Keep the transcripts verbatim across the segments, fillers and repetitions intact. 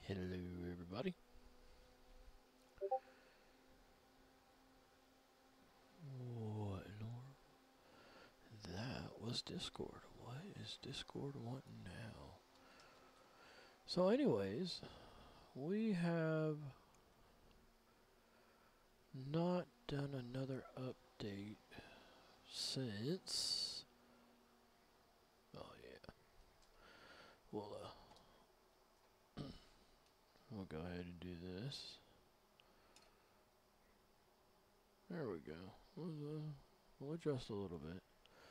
Hello, everybody. What in the world? That was Discord. What is Discord wanting now? So, anyways, we have not done another update since. Oh yeah. We'll uh, we'll go ahead and do this. There we go. We'll, uh, we'll adjust a little bit.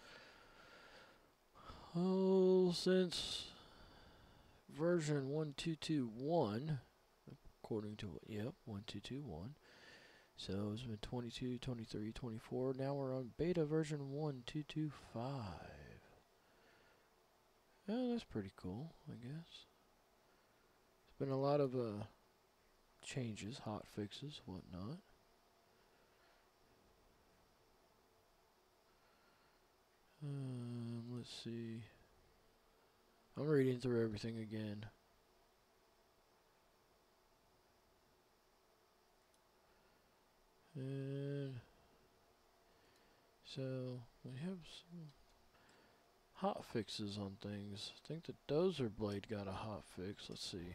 Oh, since version one two two one, according to yep, one two two one. So it's been twenty-two, twenty-three, twenty-four. Now we're on beta version one two two five. Yeah, that's pretty cool, I guess. There's been a lot of uh, changes, hot fixes, whatnot. Um, let's see. I'm reading through everything again. And so we have some hot fixes on things. I think the Dozer Blade got a hot fix. Let's see.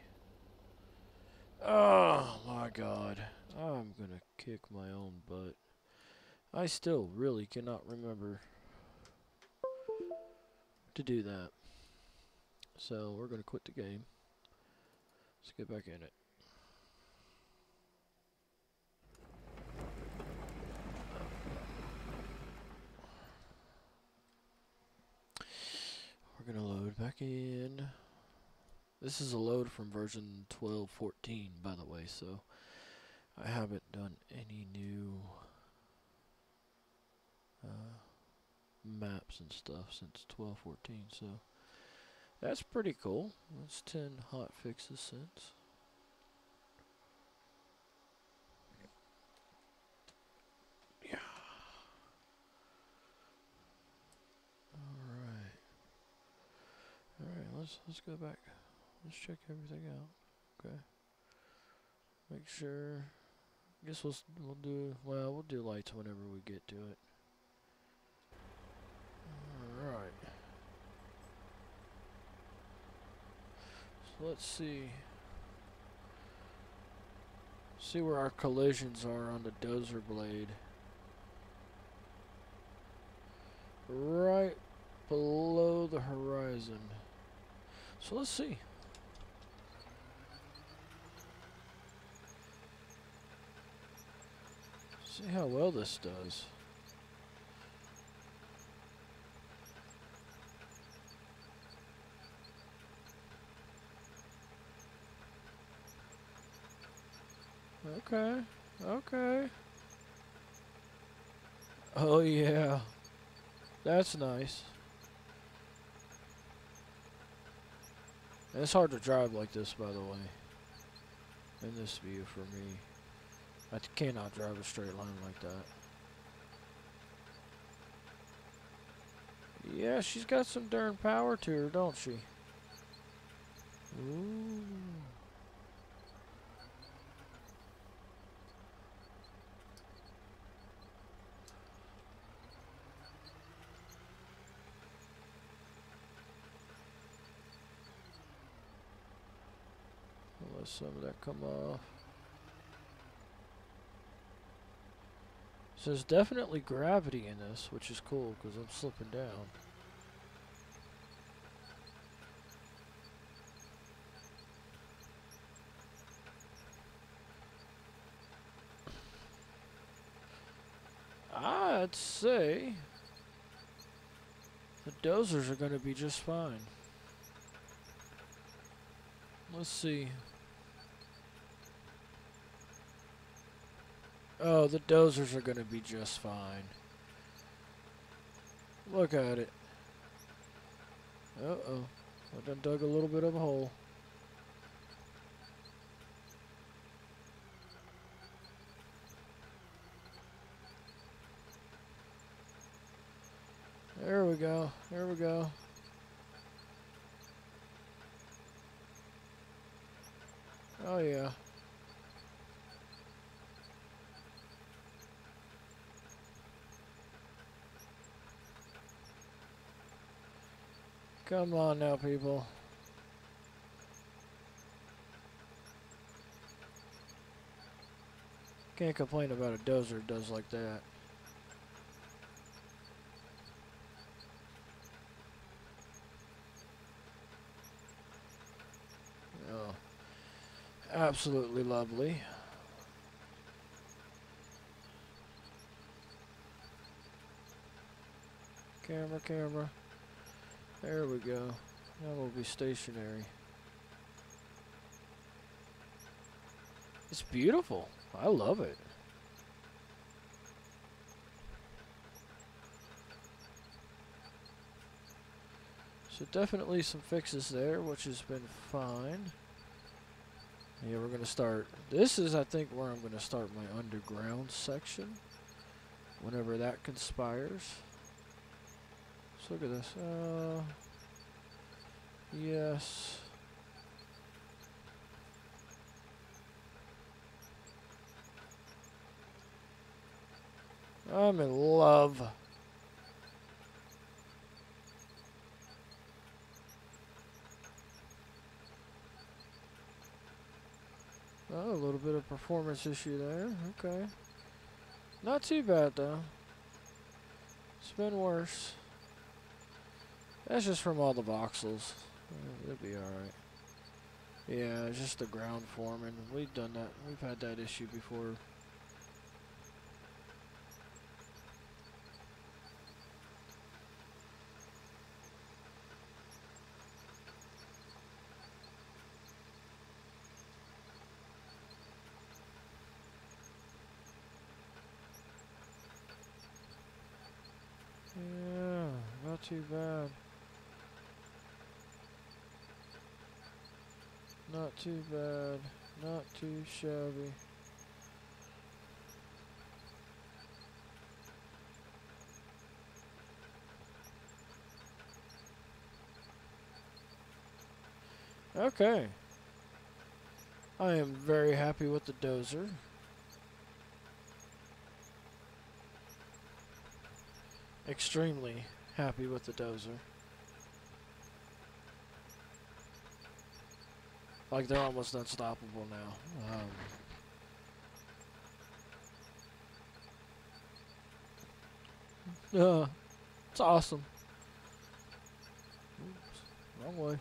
Oh my god. I'm gonna kick my own butt. I still really cannot remember to do that. So we're gonna quit the game. Let's get back in it. We're gonna load back in. This is a load from version twelve fourteen, by the way, so I haven't done any new uh, maps and stuff since twelve fourteen, so that's pretty cool. That's ten hot fixes since. Yeah. Alright. Alright, let's let's go back. Let's check everything out. Okay. Make sure. I guess we'll we'll do well. We'll do lights whenever we get to it. All right. So let's see. See where our collisions are on the Dozer Blade. Right below the horizon. So let's see. See how well this does. Okay. Okay. Oh yeah. That's nice. And it's hard to drive like this, by the way. In this view for me. I cannot drive a straight line like that. Yeah, she's got some darn power to her, don't she? Ooh. I'll let some of that come off. So there's definitely gravity in this, which is cool because I'm slipping down. I'd say the dozers are going to be just fine. Let's see. Oh, the dozers are going to be just fine. Look at it. Uh-oh. I done dug a little bit of a hole. There we go. There we go. Oh yeah. Come on now, people. Can't complain about a dozer that does like that. Oh, absolutely lovely. Camera, camera. There we go. Now we'll be stationary. It's beautiful. I love it. So definitely some fixes there, which has been fine. Yeah, we're going to start. This is, I think, where I'm going to start my underground section. Whenever that conspires. Let's look at this. Uh, yes. I'm in love. Oh, a little bit of performance issue there. Okay. Not too bad, though. It's been worse. That's just from all the voxels. Uh, it'll be alright. Yeah, just the ground forming. We've done that. We've had that issue before. Yeah, not too bad. Not too bad. Not too shabby. Okay. I am very happy with the dozer. Extremely happy with the dozer. Like, they're almost unstoppable now. Um, uh, it's awesome. Oops, wrong way.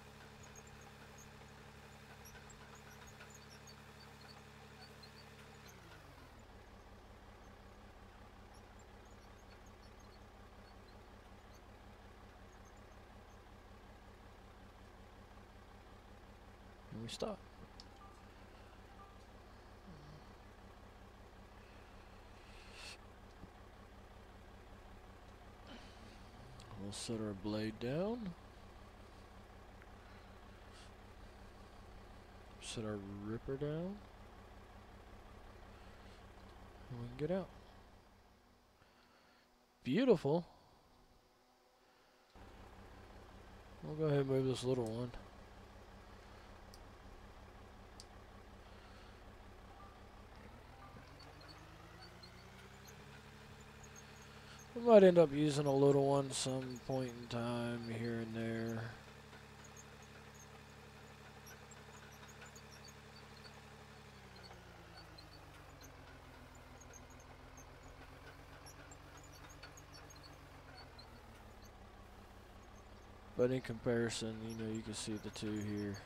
And we stop. We'll set our blade down. Set our ripper down. And we can get out. Beautiful. We'll go ahead and move this little one. We might end up using a little one some point in time here and there. But in comparison, you know, you can see the two here.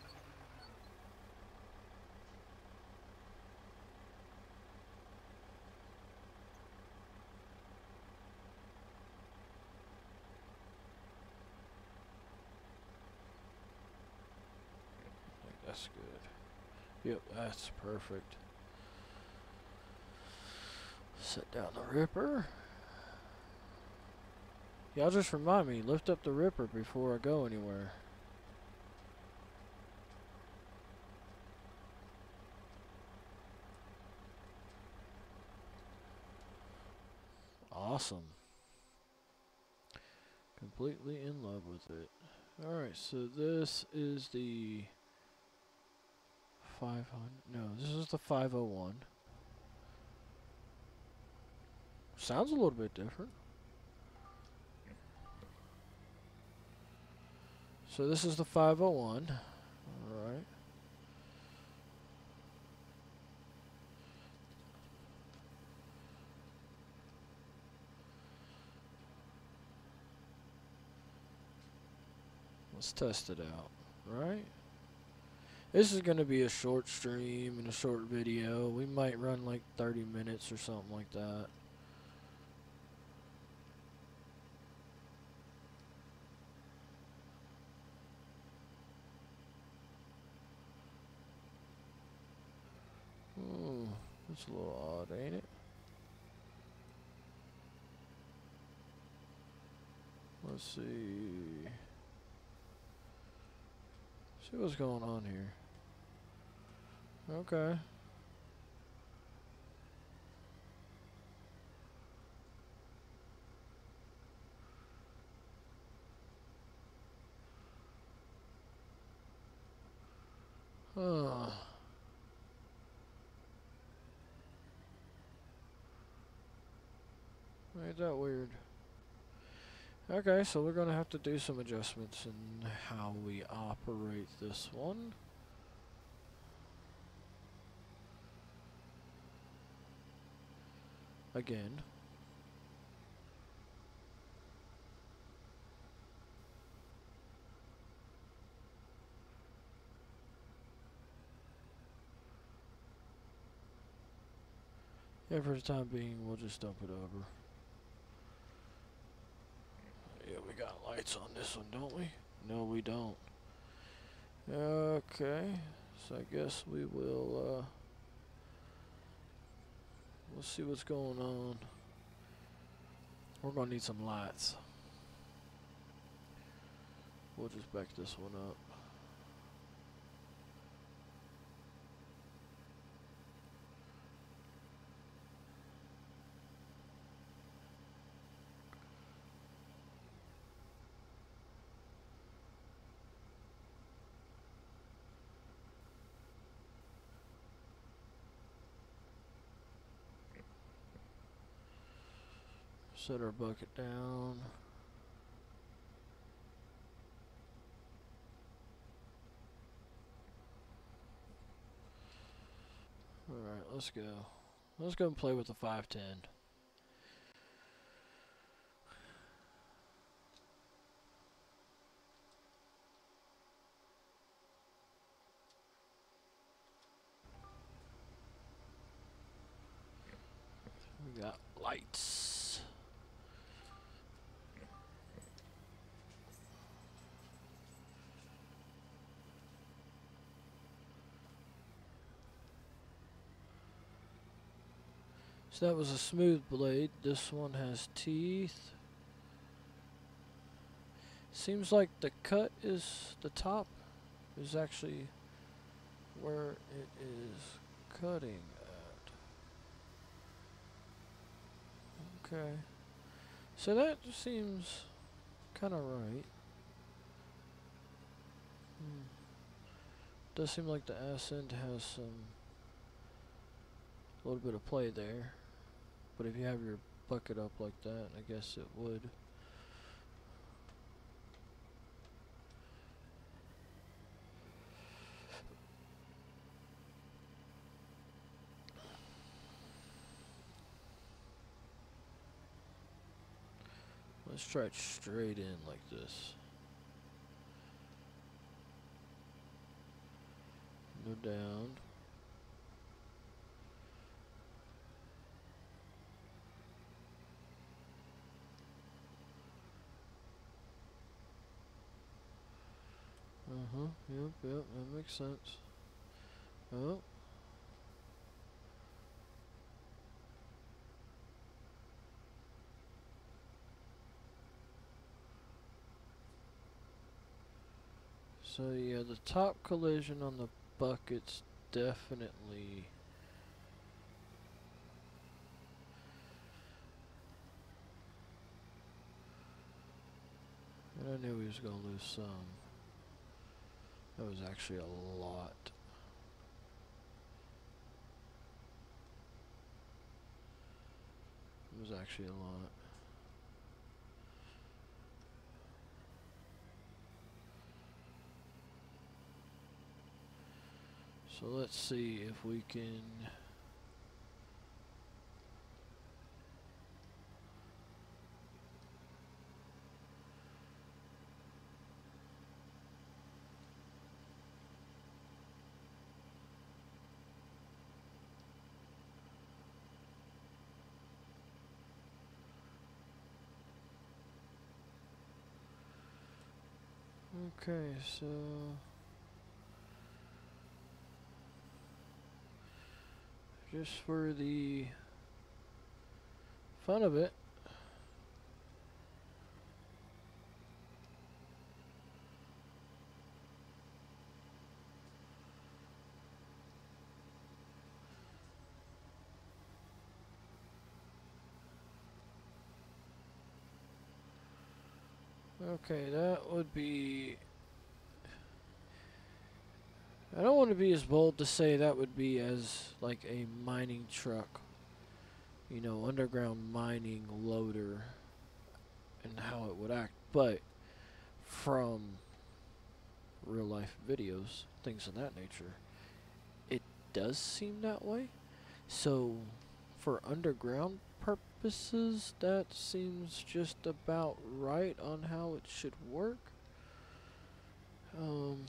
I think that's good. Yep, that's perfect. Set down the ripper. Y'all just remind me, lift up the ripper before I go anywhere. Awesome. Completely in love with it. Alright, so this is the five hundred. No, this is the five oh one. Sounds a little bit different. So this is the five oh one. Alright. Let's test it out, right? This is going to be a short stream and a short video. We might run like thirty minutes or something like that. Hmm, that's a little odd, ain't it? Let's see. See what's going on here. Okay. Huh. Ain't that weird? Okay, so we're gonna have to do some adjustments in how we operate this one. Again. Yeah, for the time being, we'll just dump it over. Yeah, we got lights on this one, don't we? No, we don't. Okay, so I guess we will, uh, we'll see what's going on. We're gonna need some lights. We'll just back this one up. Set our bucket down. Alright, let's go. Let's go and play with the five ten. We got lights. So that was a smooth blade. This one has teeth. Seems like the cut is, the top is actually where it is cutting at. Okay. So that seems kind of right. Hmm. Does seem like the ass end has some, a little bit of play there. But if you have your bucket up like that, I guess it would. Let's try it straight in like this. No down. Uh-huh, yep, yep, that makes sense. Oh. So yeah, the top collision on the bucket's definitely... And I knew he was gonna lose some. That was actually a lot. actually a lot. So let's see if we can okay, so just for the fun of it, okay, that would be, I don't want to be as bold to say that would be as like a mining truck, you know, underground mining loader and how it would act, but from real life videos, things of that nature, it does seem that way. So for underground purposes, that seems just about right on how it should work. Um,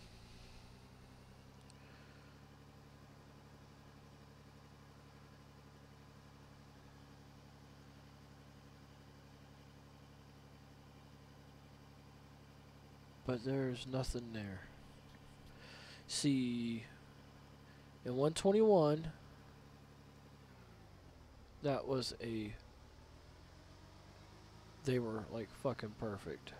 but there's nothing there. See, in one twenty-one, that was a, they were like fucking perfect.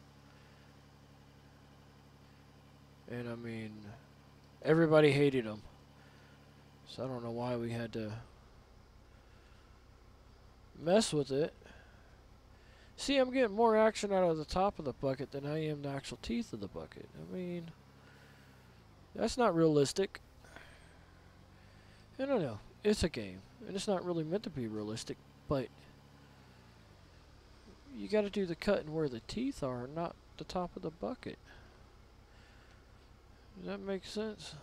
And I mean, everybody hated them. So I don't know why we had to mess with it. See, I'm getting more action out of the top of the bucket than I am the actual teeth of the bucket. I mean, that's not realistic. I don't know. It's a game, and it's not really meant to be realistic, but you gotta do the cutting where the teeth are, not the top of the bucket. Does that make sense?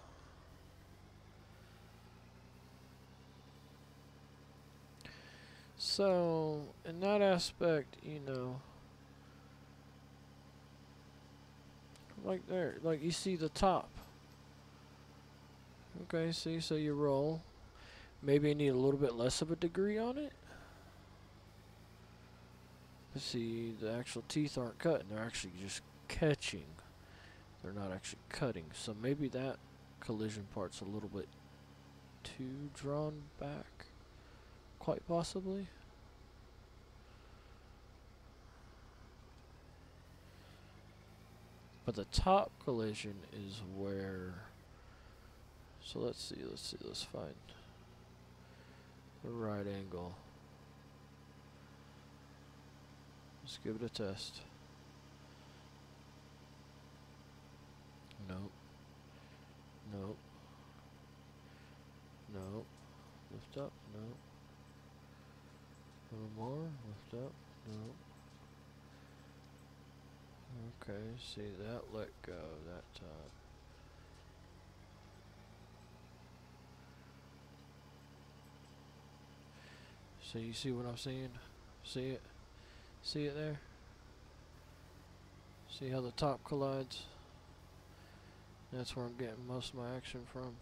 So, in that aspect, you know, like there, like you see the top. Okay, see, so you roll. Maybe you need a little bit less of a degree on it. But see, the actual teeth aren't cutting, they're actually just catching. They're not actually cutting. So maybe that collision part's a little bit too drawn back. Quite possibly. But the top collision is where, so let's see, let's see, let's find the right angle. Let's give it a test. Nope. Nope. Nope. Lift up. Nope. A little more. Lift up. Nope. Okay, see that, let go, that top. So you see what I'm seeing? See it? See it there? See how the top collides? That's where I'm getting most of my action from.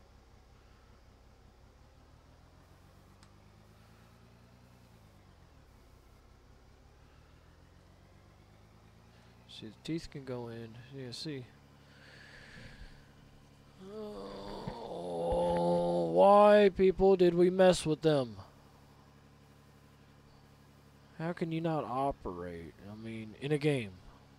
See, the teeth can go in. Yeah, see. Oh, why, people, did we mess with them? How can you not operate? I mean, in a game.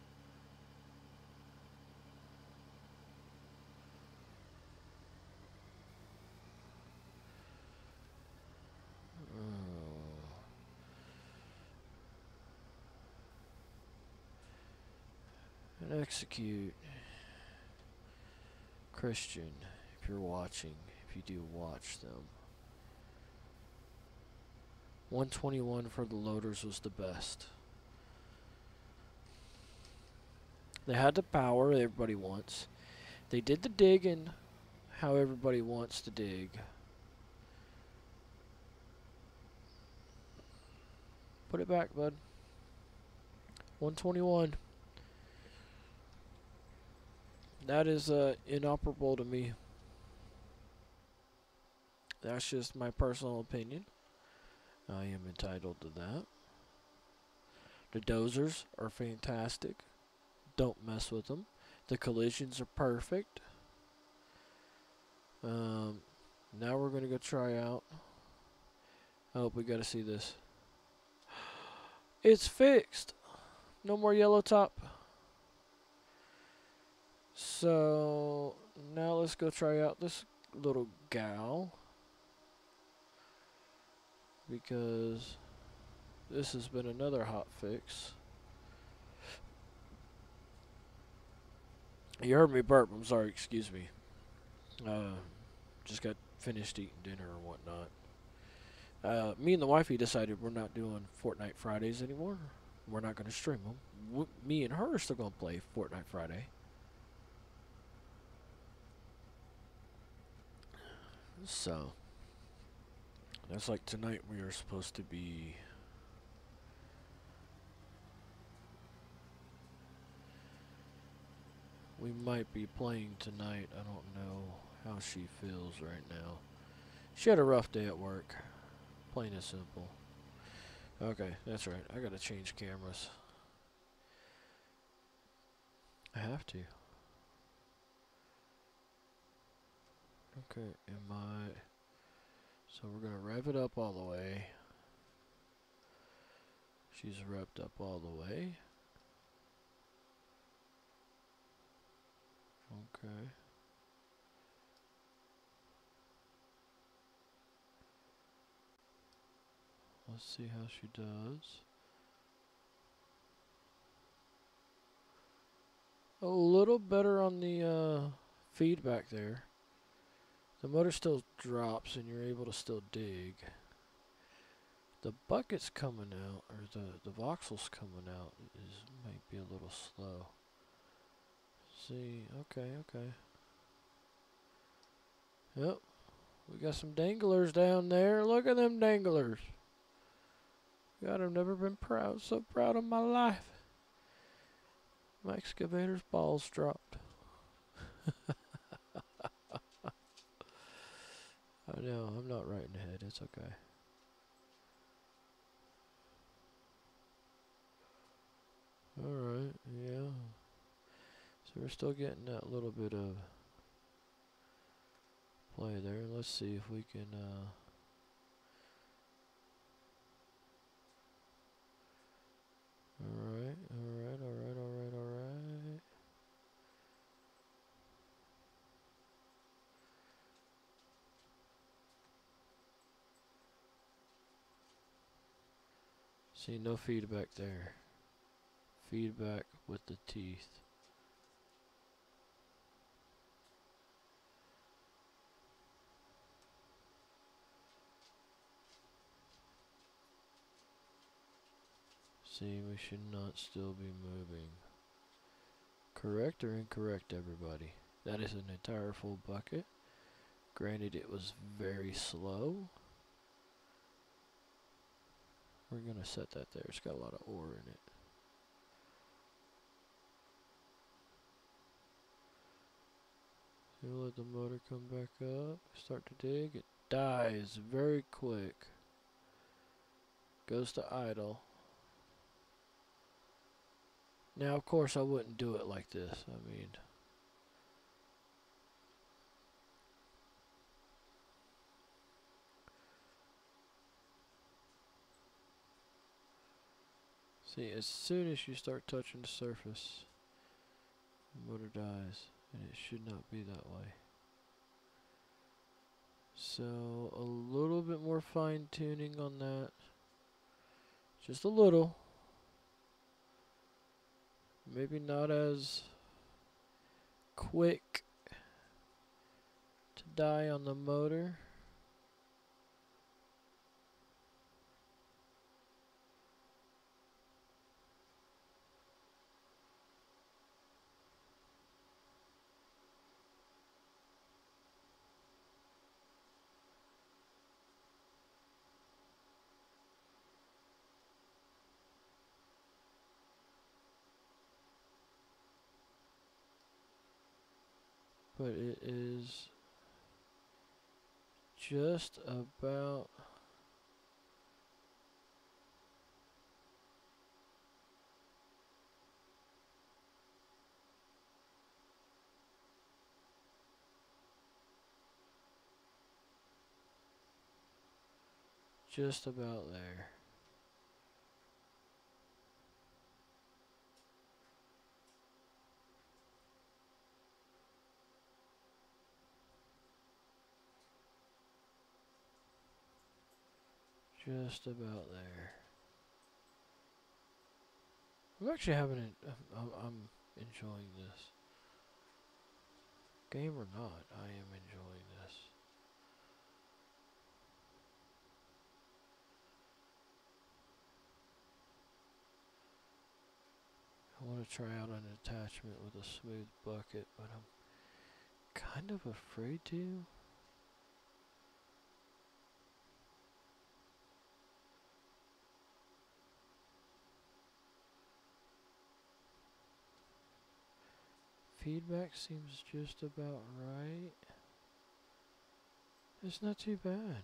And execute. Christian, if you're watching, if you do watch them. one twenty-one for the loaders was the best. They had the power everybody wants. They did the digging how everybody wants to dig. Put it back, bud. one twenty-one. That is uh, inoperable to me. That's just my personal opinion. I am entitled to that. The dozers are fantastic. Don't mess with them. The collisions are perfect. Um, now we're going to go try out. I hope we got to see this. It's fixed. No more yellow top. So now let's go try out this little gal, because this has been another hot fix. You heard me burp. I'm sorry. Excuse me. Uh, just got finished eating dinner or whatnot. Uh, me and the wifey decided we're not doing Fortnite Fridays anymore. We're not going to stream them. W me and her are still going to play Fortnite Friday. So, that's like tonight we are supposed to be... We might be playing tonight. I don't know how she feels right now. She had a rough day at work. Plain and simple. Okay, that's right. I gotta change cameras. I have to. Okay, am I... So we're gonna rev it up all the way. She's revved up all the way. Okay. Let's see how she does. A little better on the uh, feedback there. The motor still drops and you're able to still dig. The bucket's coming out, or the, the voxel's coming out, is might be a little slow. See, okay, okay. Yep, we got some danglers down there. Look at them danglers. God, I've never been proud, so proud of my life. My excavator's balls dropped. I know, I'm not right in the head, it's okay. Alright, yeah. So we're still getting that little bit of play there. Let's see if we can uh Alright, alright, alright, alright, alright. See, no feedback there. Feedback with the teeth. See, we should not still be moving. Correct or incorrect, everybody? That is an entire full bucket. Granted, it was very slow. We're gonna set that there. It's got a lot of ore in it. So we'll let the motor come back up. Start to dig. It dies very quick. Goes to idle. Now, of course, I wouldn't do it like this. I mean... See, as soon as you start touching the surface, the motor dies, and it should not be that way. So, a little bit more fine tuning on that. Just a little. Maybe not as quick to die on the motor. but it is just about just about there. Just about there. I'm actually having it. I'm, I'm enjoying this. Game or not, I am enjoying this. I want to try out an attachment with a smooth bucket, but I'm kind of afraid to. Feedback seems just about right. It's not too bad.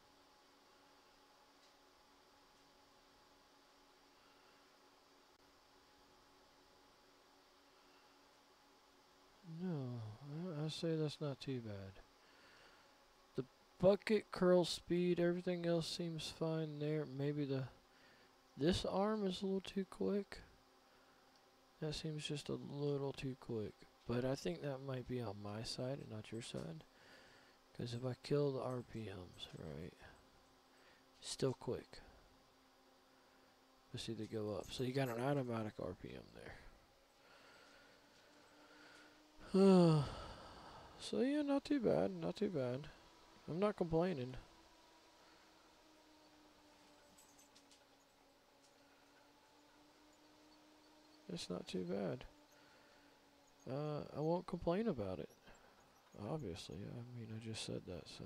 No, I, I say that's not too bad. The bucket curl speed, everything else seems fine there. Maybe the this arm is a little too quick. That seems just a little too quick. But I think that might be on my side and not your side. Because if I kill the R P Ms, right, still quick. Let's see, they go up. So you got an automatic R P M there. So yeah, not too bad, not too bad. I'm not complaining. It's not too bad. Uh, I won't complain about it. Obviously, I mean, I just said that, so.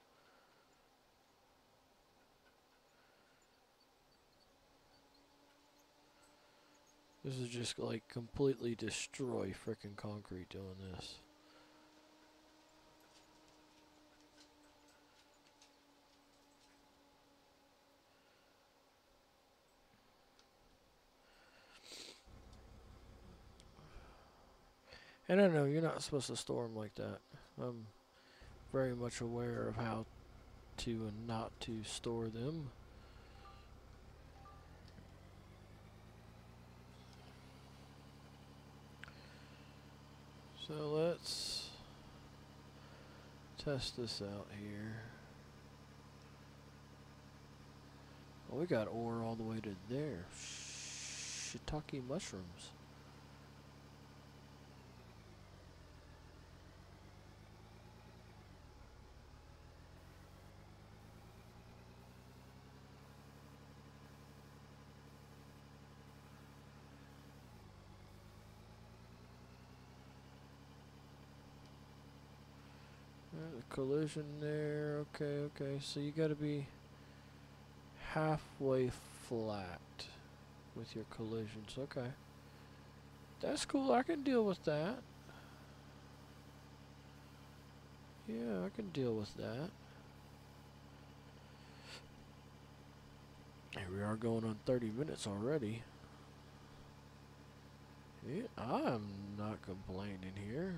This is just like completely destroy frickin' concrete doing this. And I know you're not supposed to store them like that. I'm very much aware of how to and not to store them. So let's test this out here. Oh, we got ore all the way to there. Shiitake mushrooms. The collision there. Okay, okay. So you gotta be halfway flat with your collisions. Okay. That's cool. I can deal with that. Yeah, I can deal with that. Here we are going on thirty minutes already. Yeah, I'm not complaining here.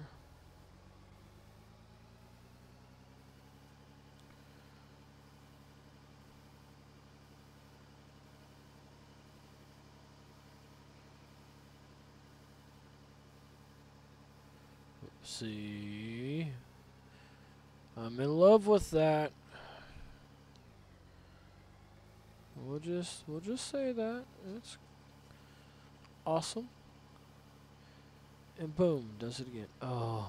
Let's see. I'm in love with that. We'll just we'll just say that. It's awesome. And boom, does it again. Oh.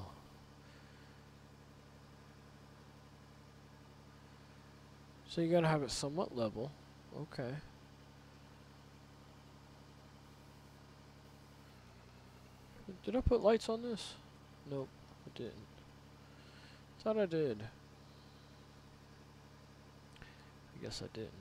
So you gotta have it somewhat level. Okay. Did I put lights on this? Nope, I didn't. Thought I did. I guess I didn't.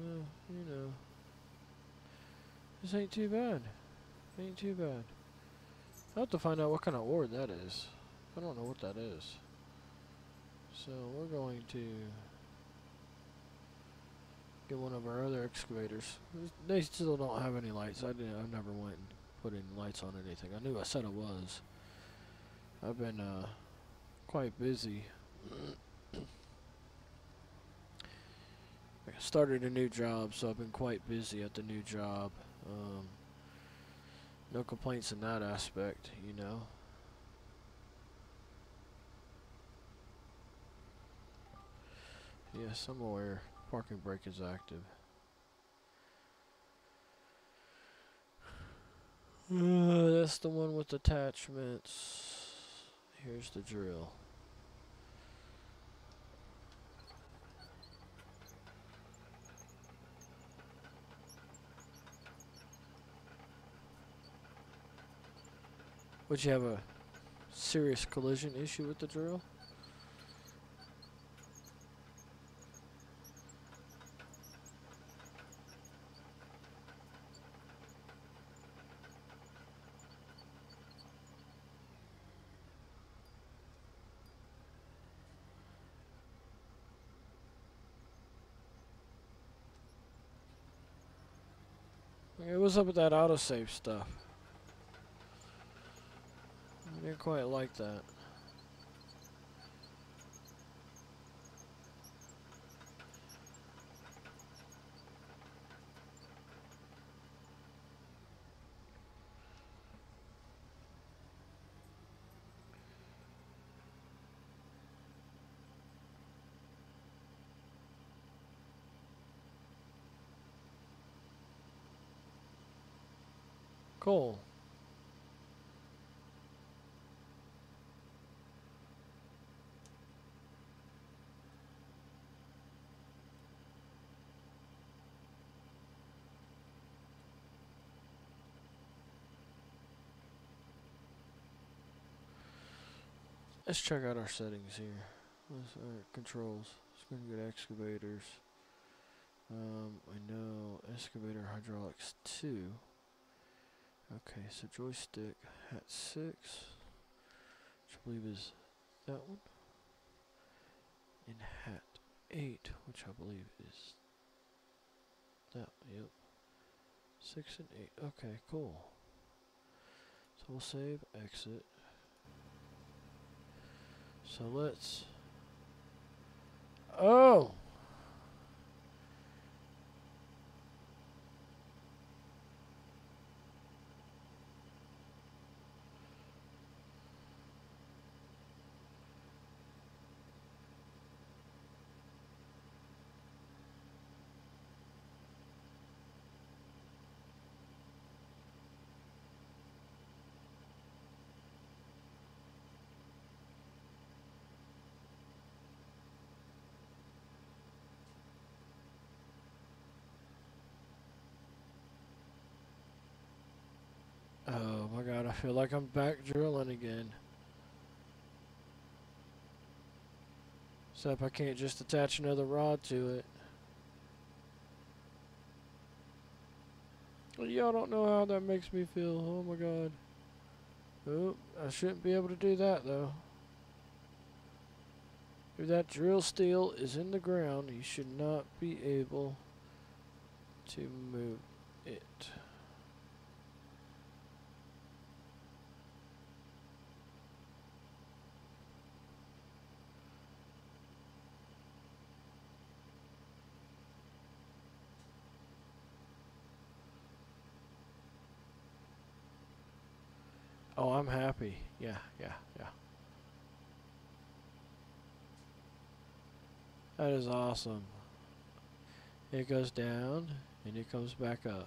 Uh, you know. This ain't too bad. Ain't too bad. I'll have to find out what kind of ore that is. I don't know what that is. So we're going to get one of our other excavators. They still don't have any lights. I didn't. I never went and put any lights on anything. I knew I said I was. I've been uh, quite busy. I started a new job, so I've been quite busy at the new job. Um, no complaints in that aspect, you know. Yes, I'm aware. Parking brake is active. Uh, that's the one with attachments. Here's the drill. Would you have a serious collision issue with the drill? Okay, what's up with that autosave stuff? I didn't quite like that. Cool. Let's check out our settings here. Let's, uh, controls. Let's go and get excavators. Um, I know excavator hydraulics two. Okay, so joystick hat six, which I believe is that one, and hat eight, which I believe is that. Yep, six and eight. Okay, cool. So we'll save, exit. So let's. Oh. Oh my god, I feel like I'm back drilling again. Except I can't just attach another rod to it. Y'all don't know how that makes me feel. Oh my god. Oh, I shouldn't be able to do that though. If that drill steel is in the ground, you should not be able to move it. Oh, I'm happy. Yeah, yeah, yeah. That is awesome. It goes down and it comes back up.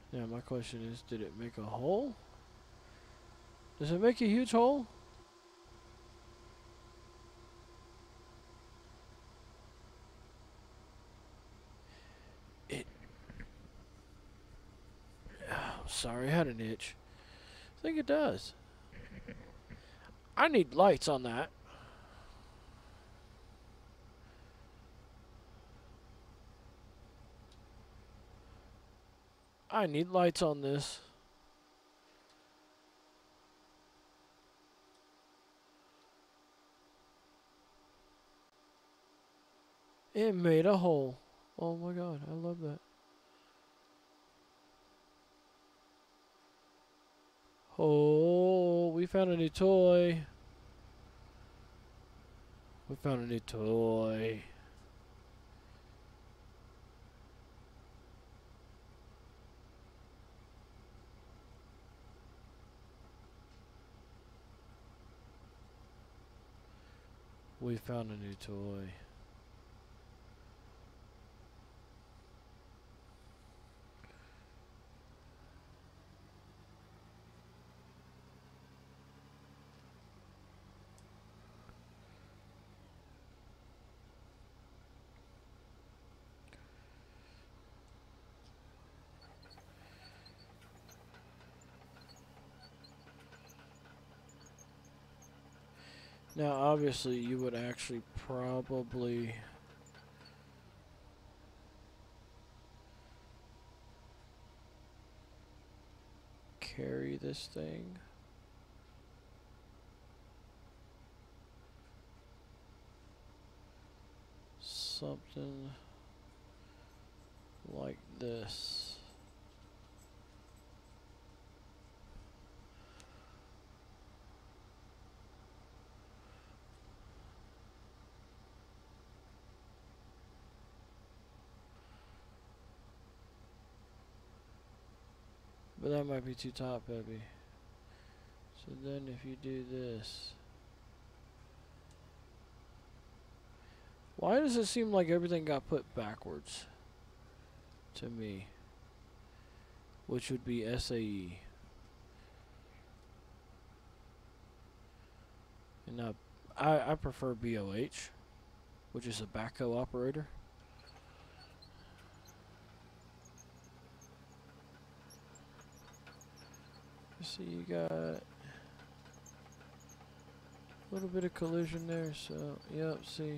Now my question is, did it make a hole? Does it make a huge hole? It... Oh, sorry, I had an itch. I think it does. I need lights on that. I need lights on this. It made a hole. Oh my god, I love that. Oh, we found a new toy. We found a new toy. We found a new toy. Now, obviously, you would actually probably carry this thing. Something like this. But that might be too top heavy. So then if you do this. Why does it seem like everything got put backwards? To me. Which would be S A E. And not, I, I prefer B O H. Which is a backhoe operator. See, you got a little bit of collision there, so, yep, see.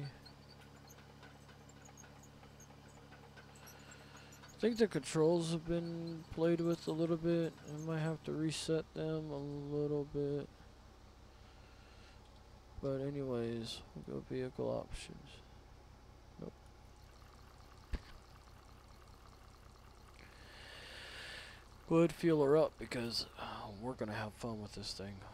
I think the controls have been played with a little bit. I might have to reset them a little bit. But anyways, we'll go vehicle options. Nope. Go ahead, fuel her up because uh, we're gonna have fun with this thing.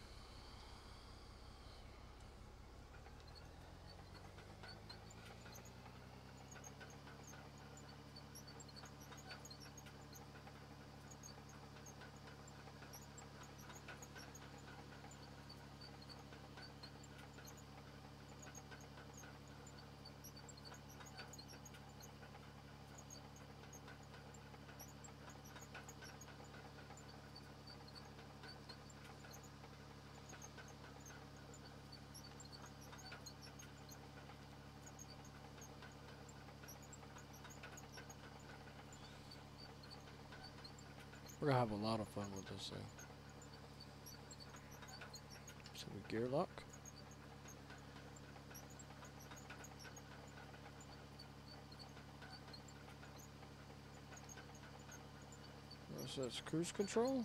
We're gonna have a lot of fun with this thing. So we gear lock. So that's cruise control.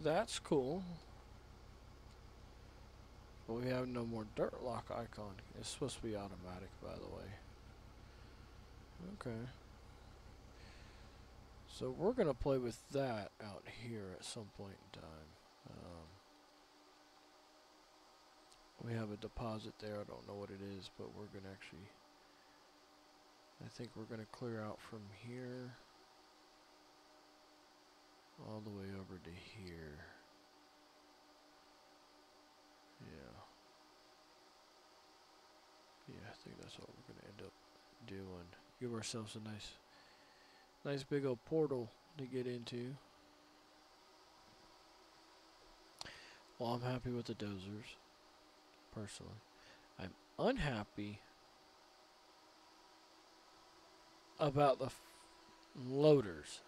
that's cool. But we have no more dirt lock icon. It's supposed to be automatic, by the way. Okay. So we're going to play with that out here at some point in time. Um, we have a deposit there. I don't know what it is, but we're going to actually... I think we're going to clear out from here all the way over to here. Yeah. Yeah, I think that's what we're going to end up doing. Give ourselves a nice, nice big old portal to get into. Well, I'm happy with the dozers, personally. I'm unhappy about the f loaders.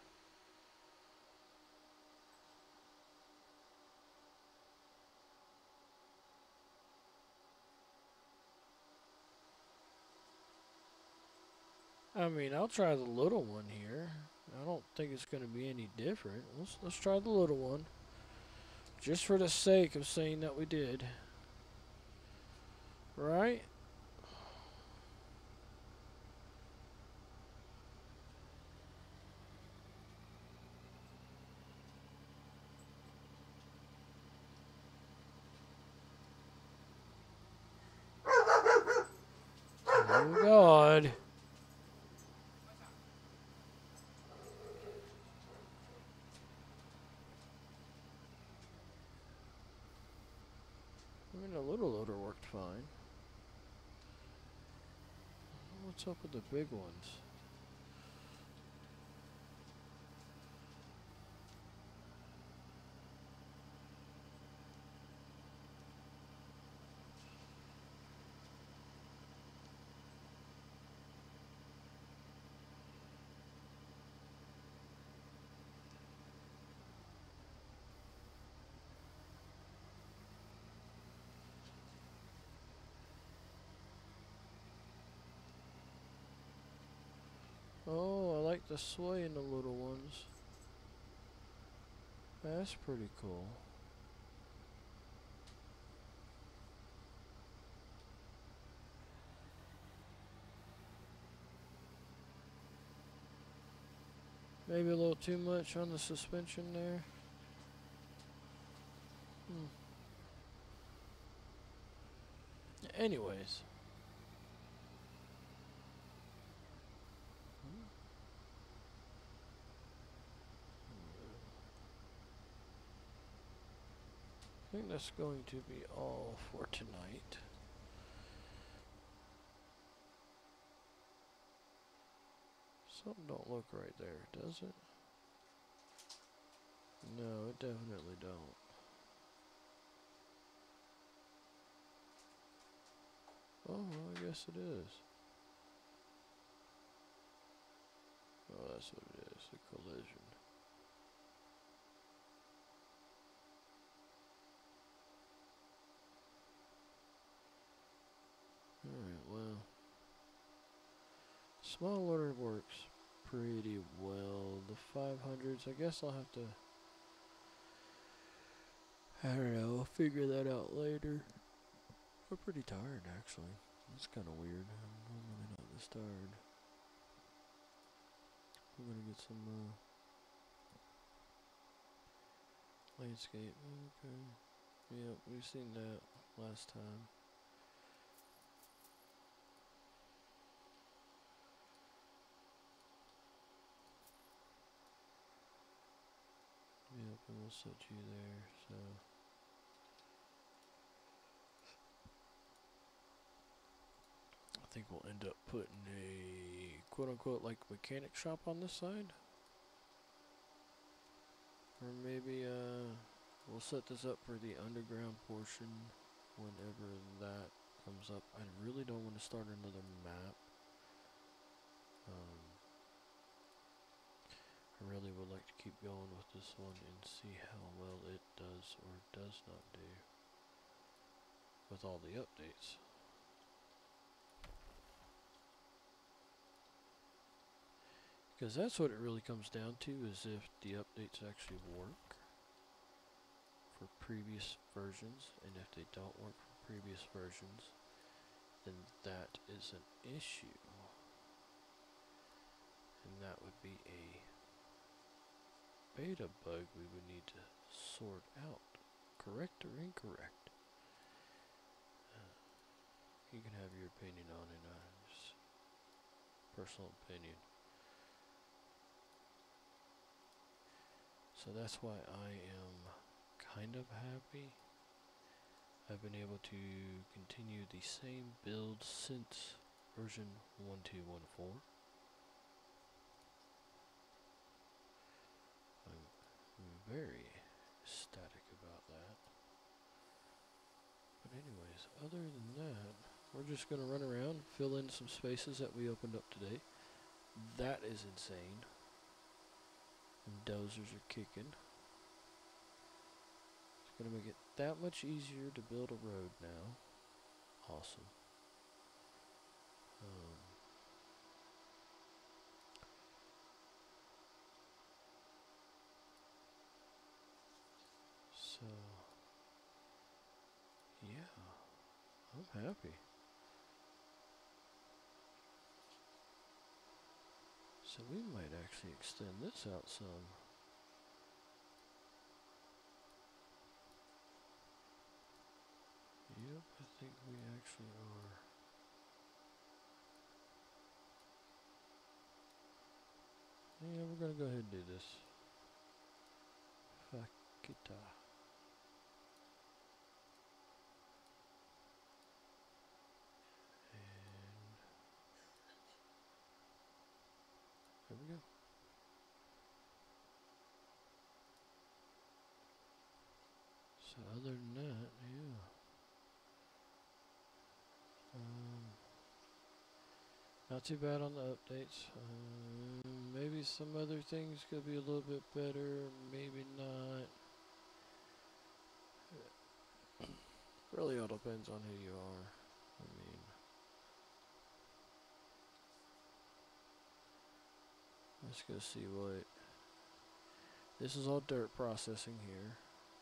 I mean, I'll try the little one here. I don't think it's going to be any different. Let's let's try the little one, just for the sake of saying that we did. Right? Oh God. I mean, the little loader worked fine. What's up with the big ones? Oh, I like the sway in the little ones. That's pretty cool. Maybe a little too much on the suspension there. Hmm. Anyways. I think that's going to be all for tonight. Something don't look right there, does it? No, it definitely don't. Oh, well, I guess it is. Oh, that's what it is, a collision. Alright, well. Small loader works pretty well. The five hundreds, I guess I'll have to... I don't know, I'll figure that out later. I'm pretty tired, actually. It's kind of weird. I'm normally not this tired. We're gonna get some, uh... landscape. Okay. Yep, we've seen that last time. Yep, and we'll set you there, so. I think we'll end up putting a quote-unquote like mechanic shop on this side. Or maybe uh, we'll set this up for the underground portion whenever that comes up. I really don't want to start another map. Um, I really would like to keep going with this one and see how well it does or does not do with all the updates. Because that's what it really comes down to, is if the updates actually work. for previous versions, and if they don't work for previous versions, then that is an issue. And that would be a beta bug we would need to sort out. Correct or incorrect? Uh, you can have your opinion on it, uh, just personal opinion. So that's why I am kind of happy. I've been able to continue the same build since version one two one four. I'm very ecstatic about that. But anyways, other than that, we're just going to run around, fill in some spaces that we opened up today. That is insane. And dozers are kicking. It's going to make it that much easier to build a road now. Awesome. Um, so, yeah, I'm happy. So we might actually extend this out some. Yep, I think we actually are. Yeah, we're gonna go ahead and do this. Fuck it. And there we go. So other than that, yeah. Um, not too bad on the updates. Um, maybe some other things could be a little bit better, maybe not. Really all depends on who you are. I mean, let's go see what. This is all dirt processing here.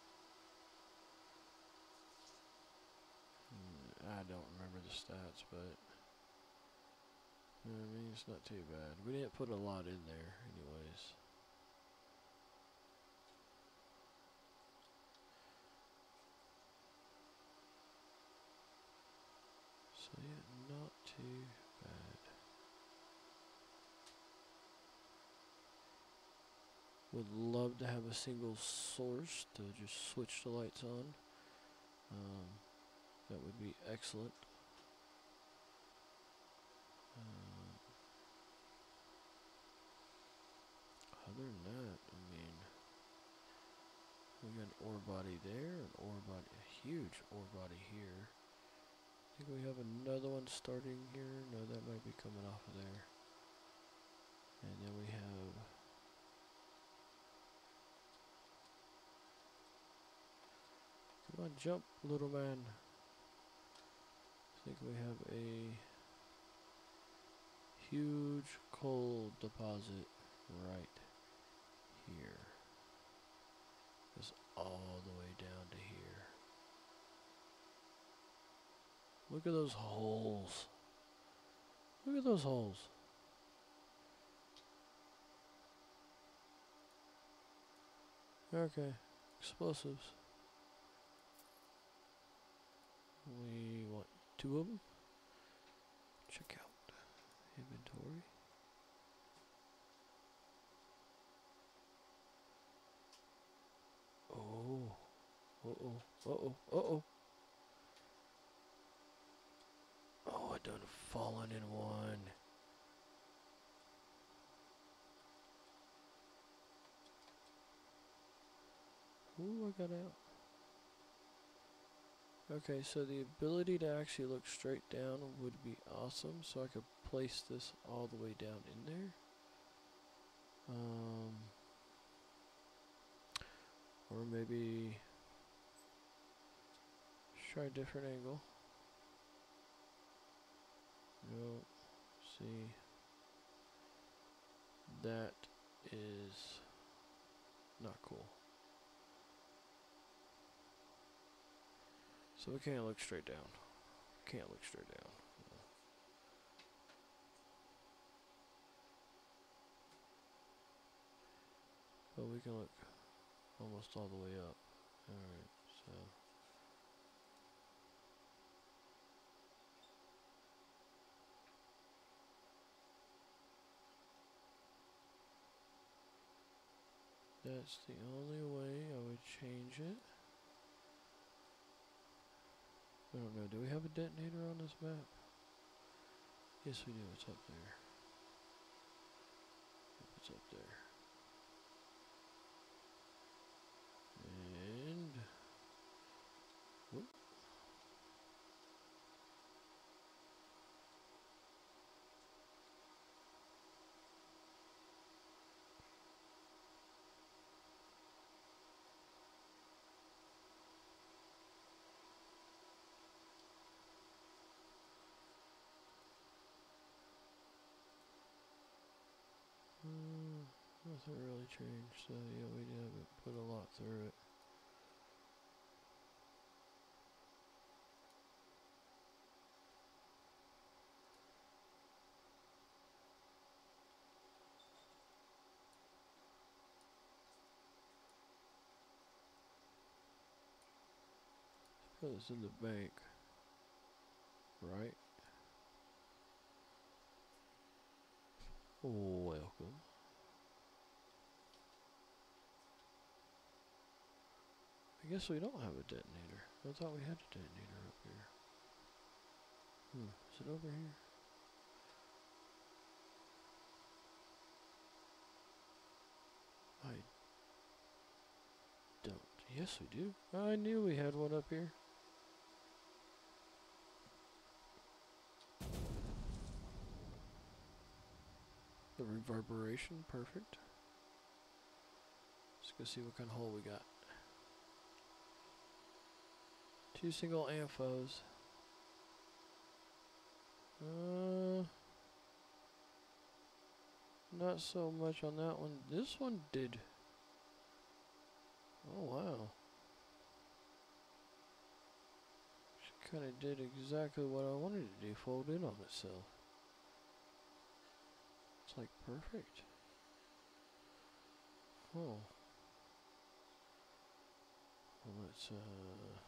Hmm, I don't remember the stats, but you know what I mean, it's not too bad. We didn't put a lot in there, anyways. So yeah, not too bad. Would love to have a single source to just switch the lights on. Um, that would be excellent. Um, other than that, I mean, we got an ore body there, an ore body, a huge ore body here. I think we have another one starting here. No, that might be coming off of there. And then we have come on, jump, little man. I think we have a huge coal deposit right here. Goes all the way down to here. Look at those holes. Look at those holes. Okay, explosives. We want two of them. Check out inventory. Oh, uh oh, uh oh, uh oh. Oh, I done fallen in one. Ooh, I got out. Okay, so the ability to actually look straight down would be awesome, so I could place this all the way down in there. Um, or maybe try a different angle. No, see, that is not cool. So we can't look straight down. Can't look straight down. No. But we can look almost all the way up. Alright, so. That's the only way I would change it. I don't know, do we have a detonator on this map? Yes we do, it's up there. It's up there. And whoop. Mm, nothing really changed, so yeah, we haven't put a lot through it. Put this in the bank, right? Welcome. I guess we don't have a detonator. I thought we had a detonator up here. Hmm, is it over here? I don't. Yes, we do. I knew we had one up here. The reverberation, perfect. Let's go see what kind of hole we got. Two single amphos. Uh, not so much on that one. This one did. Oh wow. She kind of did exactly what I wanted it to do. Fold in on itself. It's like perfect. Oh. Well, let's uh.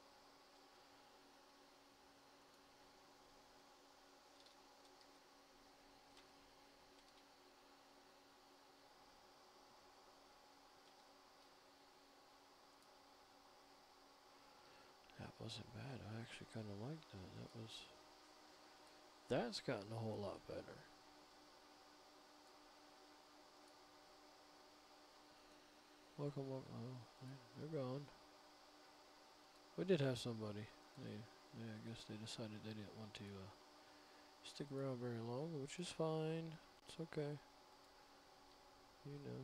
That wasn't bad. I actually kind of liked that. That was. That's gotten a whole lot better. Welcome, welcome. Oh, they're gone. We did have somebody. They, they, I guess they decided they didn't want to uh, stick around very long, which is fine. It's okay. You know.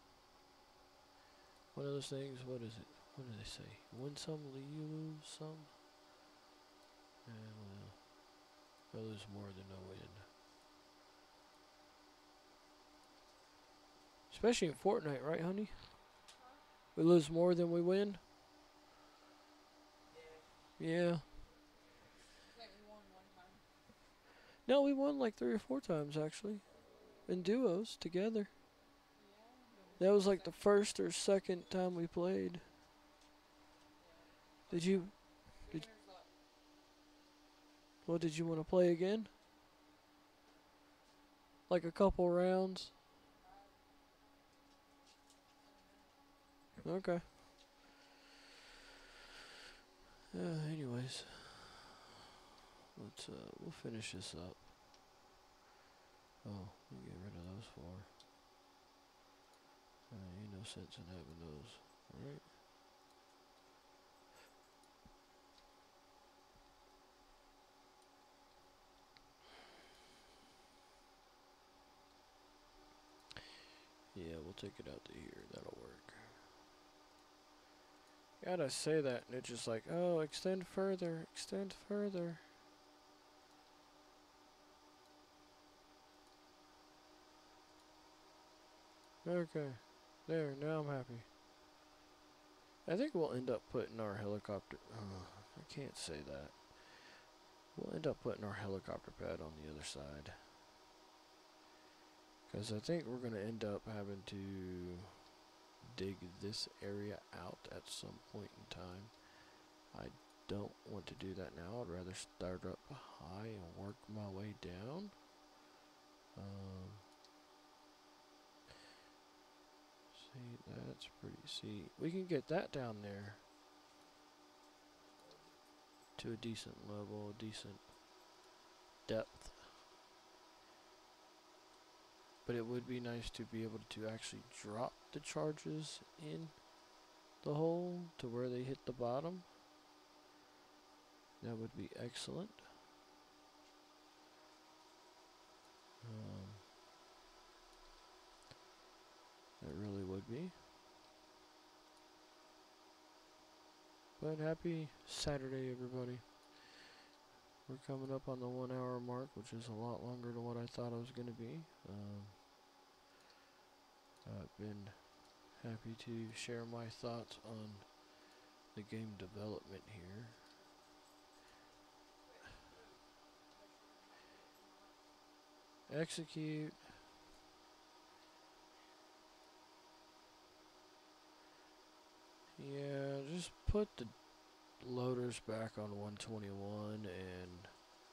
One of those things, what is it? What do they say? Win some, you lose some? And well, I lose more than I win. Especially in Fortnite, right, honey? We lose more than we win? Yeah. Yeah. Like we won one time. No, we won like three or four times, actually. In duos, together. Yeah. That was like the first or second time we played. Yeah. Did you... Did, well, did you want to play again? Like a couple rounds? Okay. Uh, anyways. Let's, uh, we'll finish this up. Oh, we get rid of those four. Uh, ain't no sense in having those, right? Yeah, we'll take it out to here. That'll work. Gotta say that, and it's just like, oh, extend further, extend further. Okay, there, now I'm happy. I think we'll end up putting our helicopter, uh, I can't say that. We'll end up putting our helicopter pad on the other side. Because I think we're going to end up having to dig this area out at some point in time. I don't want to do that now. I'd rather start up high and work my way down. Um, see, that's pretty. See, we can get that down there to a decent level, a decent depth. But it would be nice to be able to actually drop the charges in the hole to where they hit the bottom. That would be excellent. Um, that really would be. But happy Saturday, everybody. We're coming up on the one hour mark, which is a lot longer than what I thought it was going to be. Um, I've been happy to share my thoughts on the game development here. Execute. Yeah, just put the loaders back on one twenty-one and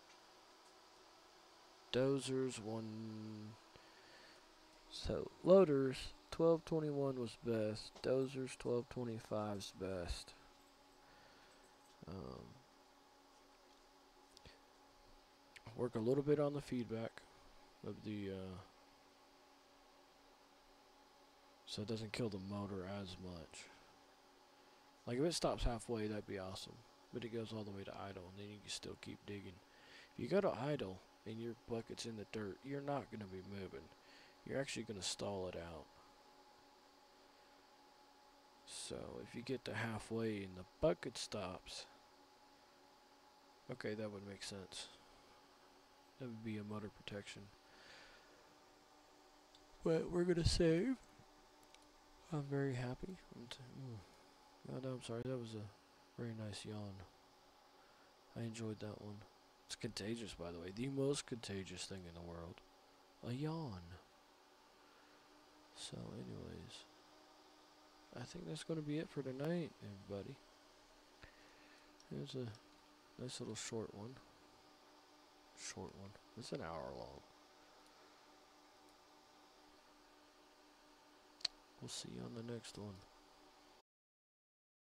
dozers one. So loaders twelve twenty-one was best. Dozers twelve twenty-five is best. Um, work a little bit on the feedback of the uh, so it doesn't kill the motor as much. Like if it stops halfway, that'd be awesome. But it goes all the way to idle, and then you can still keep digging. If you go to idle and your bucket's in the dirt, you're not going to be moving. You're actually going to stall it out. So if you get to halfway and the bucket stops, okay, that would make sense. That would be a motor protection. But we're going to save. I'm very happy. I'm t oh, no, I'm sorry. That was a very nice yawn. I enjoyed that one. It's contagious, by the way. The most contagious thing in the world. A yawn. So, anyways. I think that's going to be it for tonight, everybody. Here's a nice little short one. Short one. It's an hour long. We'll see you on the next one.